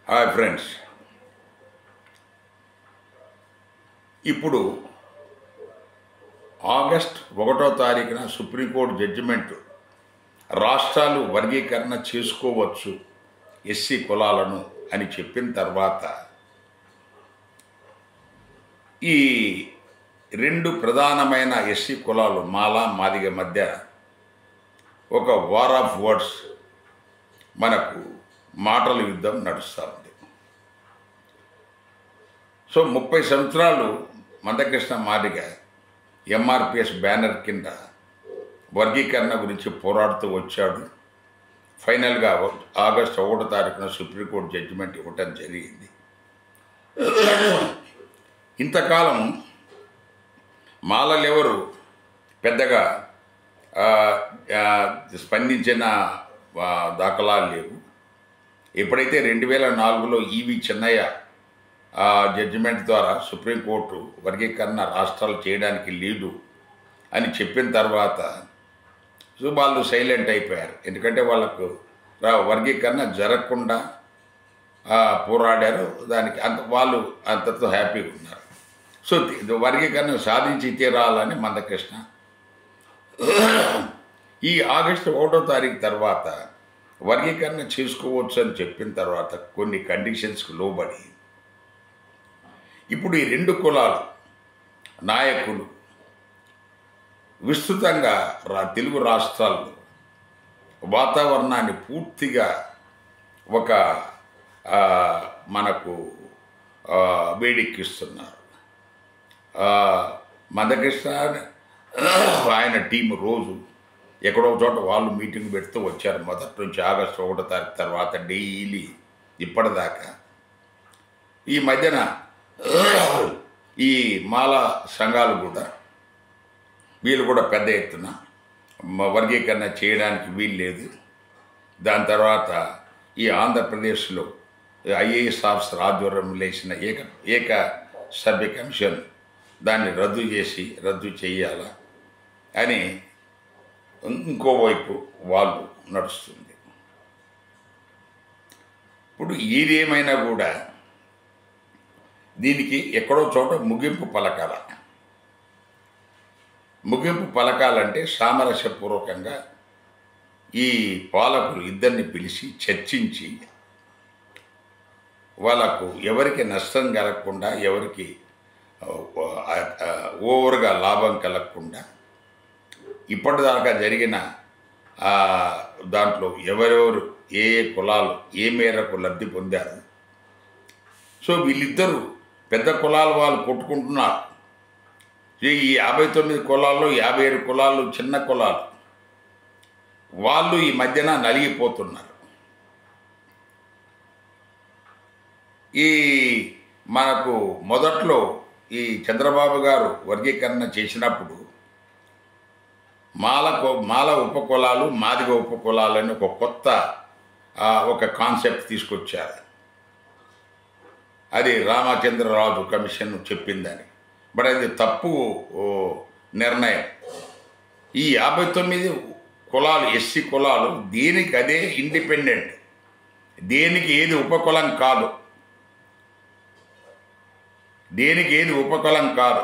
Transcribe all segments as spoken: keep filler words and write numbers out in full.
Hi friends, ఇప్పుడు August ఒకటో తారీఖున సుప్రీంకోర్టు జడ్జిమెంట్ రాష్ట్రాలు వర్గీకరణ చేసుకోవచ్చు ఎస్సీ కులాలను అని చెప్పిన తర్వాత ఈ రెండు ప్రధానమైన ఎస్సీ కులాలు మాల మాదిగ మధ్య ఒక వార్ ఆఫ్ వర్డ్స్ మనకు మాటల యుద్ధం నడుస్తూ ఉంది. సో ముప్పై సంవత్సరాలు మందకృష్ణ మాదిగ ఎంఆర్పిఎస్ బ్యానర్ కింద వర్గీకరణ గురించి పోరాడుతూ వచ్చాడు. ఫైనల్గా ఆగస్టు ఒకటో తారీఖున సుప్రీంకోర్టు జడ్జిమెంట్ ఇవ్వటం జరిగింది. ఇంతకాలం మాలలెవరు పెద్దగా స్పందించిన దాఖలాలు లేవు. ఎప్పుడైతే రెండు వేల నాలుగులో ఈవి చెన్నయ్య జడ్జిమెంట్ ద్వారా సుప్రీంకోర్టు వర్గీకరణ రాష్ట్రాలు చేయడానికి లేదు అని చెప్పిన తర్వాత వాళ్ళు సైలెంట్ అయిపోయారు. ఎందుకంటే వాళ్ళకు వర్గీకరణ జరగకుండా పోరాడారు. దానికి అంత వాళ్ళు అంతతో హ్యాపీగా ఉన్నారు. సో వర్గీకరణ సాధించి తీరాలని మందకృష్ణ ఈ ఆగస్టు ఒకటో తారీఖు తర్వాత వర్గీకరణ చేసుకోవచ్చు అని చెప్పిన తర్వాత కొన్ని కండిషన్స్కి లోబడి ఇప్పుడు ఈ రెండు కులాలు నాయకులు విస్తృతంగా రా తెలుగు రాష్ట్రాల్లో వాతావరణాన్ని పూర్తిగా ఒక మనకు వేడెక్కిస్తున్నారు. మందకృష్ణ ఆయన టీం రోజు ఎక్కడో చోట వాళ్ళు మీటింగ్ పెడుతూ వచ్చారు. మొదటి నుంచి ఆగస్టు ఒకటో తారీఖు తర్వాత డైలీ ఇప్పటిదాకా. ఈ మధ్యన ఈ మాల సంఘాలు కూడా వీళ్ళు కూడా పెద్ద ఎత్తున వర్గీకరణ చేయడానికి వీలు లేదు. దాని తర్వాత ఈ ఆంధ్రప్రదేశ్లో ఐఏఎస్ ఆఫీసర్ ఆధ్వర్యంలో లేచిన ఏక ఏక సభ్య కమిషన్ దాన్ని రద్దు చేసి రద్దు చేయాలా అని ఇంకోవైపు వాళ్ళు నడుస్తుంది. ఇప్పుడు ఏదేమైనా కూడా దీనికి ఎక్కడో చోట ముగింపు పలకాల. ముగింపు పలకాలంటే సామరస్యపూర్వకంగా ఈ పాలకులు ఇద్దరిని పిలిచి చర్చించి వాళ్ళకు ఎవరికి నష్టం కలగకుండా, ఎవరికి ఓవర్గా లాభం కలగకుండా ఇప్పటిదాకా జరిగిన దాంట్లో ఎవరెవరు ఏ ఏ కులాలు ఏ మేరకు లబ్ధి పొందారు. సో వీళ్ళిద్దరూ పెద్ద కులాల వాళ్ళు కొట్టుకుంటున్నారు. ఈ యాభై తొమ్మిది కులాల్లో యాభై ఏడు కులాలు చిన్న కులాలు వాళ్ళు ఈ మధ్యన నలిగిపోతున్నారు. ఈ మనకు మొదట్లో ఈ చంద్రబాబు గారు వర్గీకరణ చేసినప్పుడు మాల మాల ఉపకులాలు మాదిగ ఉపకులాలు అని ఒక కొత్త ఒక కాన్సెప్ట్ తీసుకొచ్చారు. అది రామచంద్రరాజు కమిషన్ చెప్పిందని. బట్ అది తప్పు నిర్ణయం. ఈ యాభై తొమ్మిది కులాలు ఎస్సీ కులాలు దేనికి అదే ఇండిపెండెంట్, దేనికి ఏది ఉపకులం కాదు, దేనికి ఏది ఉపకులం కాదు.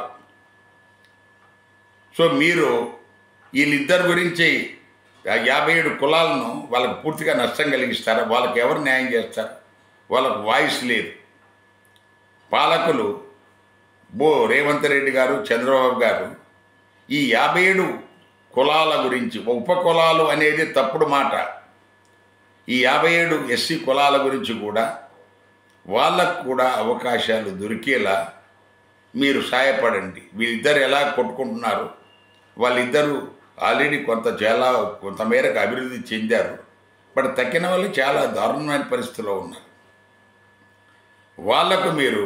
సో మీరు వీళ్ళిద్దరి గురించి యాభై ఏడు కులాలను వాళ్ళకు పూర్తిగా నష్టం కలిగిస్తారు. వాళ్ళకి ఎవరు న్యాయం చేస్తారు? వాళ్ళకు వాయిస్ లేదు. పాలకులు బో రేవంత్ రెడ్డి గారు, చంద్రబాబు గారు ఈ యాభై ఏడు కులాల గురించి, ఉపకులాలు అనేది తప్పుడు మాట, ఈ యాభై ఏడు ఎస్సీ కులాల గురించి కూడా వాళ్ళకు కూడా అవకాశాలు దొరికేలా మీరు సహాయపడండి. వీళ్ళిద్దరు ఎలా కొట్టుకుంటున్నారు, వాళ్ళిద్దరూ ఆల్రెడీ కొంత చాలా కొంత మేరకు అభివృద్ధి చెందారు. బట్ తక్కిన వాళ్ళు చాలా దారుణమైన పరిస్థితిలో ఉన్నారు. వాళ్లకు మీరు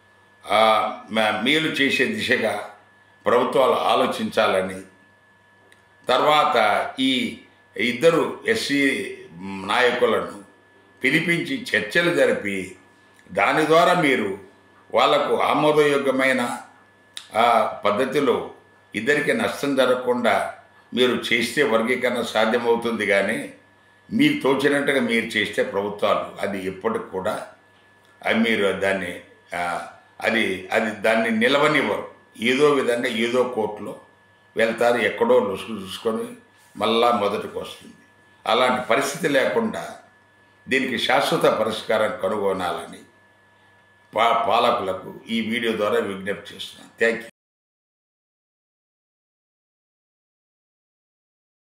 మేలు చేసే దిశగా ప్రభుత్వాలు ఆలోచించాలని, తర్వాత ఈ ఇద్దరు ఎస్సీ నాయకులను పిలిపించి చర్చలు జరిపి దాని ద్వారా మీరు వాళ్లకు ఆమోదయోగ్యమైన పద్ధతిలో ఇద్దరికి నష్టం జరగకుండా మీరు చేస్తే వర్గీకరణ సాధ్యమవుతుంది. కానీ మీకు తోచినట్టుగా మీరు చేస్తే ప్రభుత్వాలు అది ఎప్పటికి కూడా అది మీరు దాన్ని ఆ, అది అది దాన్ని నిలవనివ్వరు. ఏదో విధంగా ఏదో కోర్టులో వెళ్తారు, ఎక్కడో లుసుగు చూసుకొని మళ్ళా మొదటికి వస్తుంది. అలాంటి పరిస్థితి లేకుండా దీనికి శాశ్వత పరిష్కారం కనుగొనాలని పా పాలకులకు ఈ వీడియో ద్వారా విజ్ఞప్తి చేస్తున్నాను. Thank you.